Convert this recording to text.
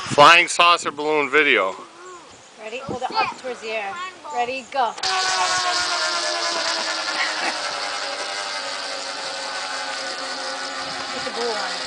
Flying saucer balloon video. Ready? Hold it up towards the air. Ready? Go. Put the glue on it.